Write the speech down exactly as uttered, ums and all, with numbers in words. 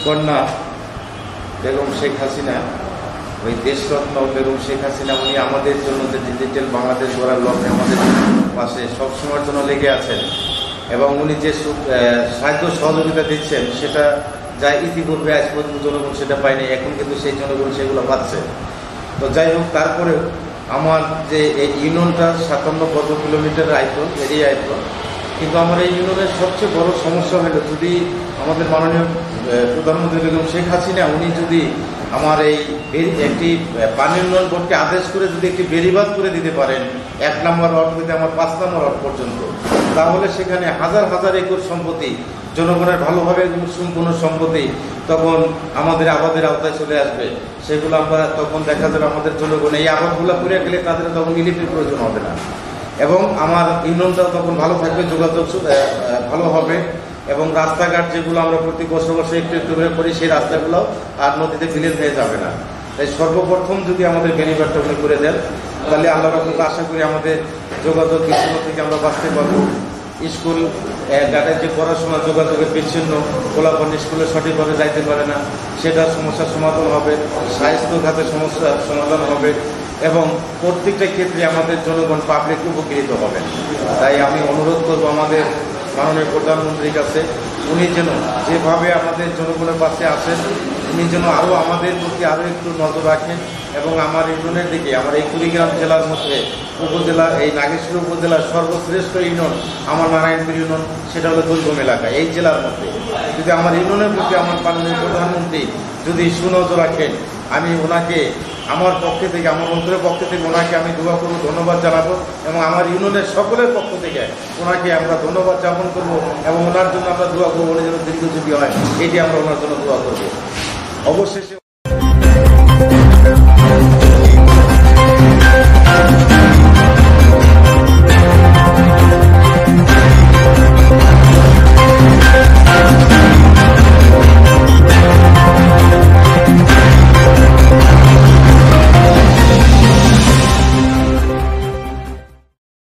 কন্যা বেগম শেখ হাসিনা, ওই দেশরত্ন বেগম শেখ হাসিনা, উনি আমাদের জন্য যে ডিজিটাল বাংলাদেশ গড়ার লক্ষ্যে আমাদের পাশে সবসময়ের জন্য লেগে আছেন এবং উনি যে সাহায্য সহযোগিতা দিচ্ছেন সেটা যা ইতিপূর্বে আজ পর্যন্ত জনগণ সেটা পায়নি, এখন কিন্তু সেই জনগণ সেগুলো পাচ্ছে। তো যাই হোক, তারপরে আমার যে এই ইউনিয়নটা সাতান্ন বর্গ কিলোমিটার আয়তন, এরিয়া আয়তন, কিন্তু আমার এই ইউনিয়নের সবচেয়ে বড় সমস্যা হলো যদি আমাদের মাননীয় প্রধানমন্ত্রী বেগম শেখ হাসিনা উনি যদি আমার এই একটি পানি উন্নয়ন বোর্ডকে আদেশ করে যদি একটি বেড়িবাঁধ করে দিতে পারেন এক নম্বর ওয়ার্ড থেকে আমার পাঁচ নম্বর ওয়ার্ড পর্যন্ত, তাহলে সেখানে হাজার হাজার একর সম্পত্তি, জনগণের ভালোভাবে সম্পূর্ণ সম্পত্তি তখন আমাদের আবাদের আওতায় চলে আসবে। সেগুলো আমরা তখন দেখা যাবে আমাদের জনগণ এই আবাদগুলো করে গেলে তাদের তখন ইলেকট্রিক প্রয়োজন হবে না এবং আমার ইউনিয়নটাও তখন ভালো থাকবে, যোগাযোগ ভালো হবে এবং রাস্তাঘাট যেগুলো আমরা প্রতি বছর বছর একটু একটু করে করি সেই রাস্তাগুলো আর নদীতে বিলীন হয়ে যাবে না। তাই সর্বপ্রথম যদি আমাদের বেনিবারটা উনি করে দেন তাহলে আল্লাহ রাব্বুল আশা করি আমাদের যোগাযোগ বিচ্ছিন্ন থেকে আমরা বাঁচতে পারবো। স্কুল ঘাটের যে পড়াশোনা যোগাযোগের বিচ্ছিন্ন, ফলাফল স্কুলে সঠিকভাবে যাইতে পারে না, সেটার সমস্যার সমাধান হবে, স্বাস্থ্য খাতের সমস্যার সমাধান হবে এবং প্রত্যেকটা ক্ষেত্রে আমাদের জনগণ পাবলিক উপকৃত হবেন। তাই আমি অনুরোধ করবো আমাদের মাননীয় প্রধানমন্ত্রীর কাছে, উনি যেন যেভাবে আমাদের জনগণের পাশে আসেন, উনি যেন আরও আমাদের প্রতি আরও একটু নজর রাখেন এবং আমার ইউনিয়নের দিকে, আমার এই কুড়িগ্রাম জেলার মধ্যে উপজেলা, এই নাগেশ্বর উপজেলার সর্বশ্রেষ্ঠ ইউনিয়ন আমার নারায়ণপুর ইউনিয়ন, সেটা হলো দুর্গম এলাকা। এই জেলার মধ্যে যদি আমার ইউনিয়নের প্রতি আমার মাননীয় প্রধানমন্ত্রী যদি সুনজর রাখেন, আমি ওনাকে আমার পক্ষে থেকে, আমার মন্ত্রীর পক্ষ থেকে ওনাকে আমি দোয়া করবো, ধন্যবাদ জানাবো এবং আমার ইউনিয়নের সকলের পক্ষ থেকে ওনাকে আমরা ধন্যবাদ জ্ঞাপন করবো এবং ওনার জন্য আমরা দোয়া করবো, উনি যেন দীর্ঘজীবী হয়, এটি আমরা ওনার জন্য দোয়া করবো। অবশেষে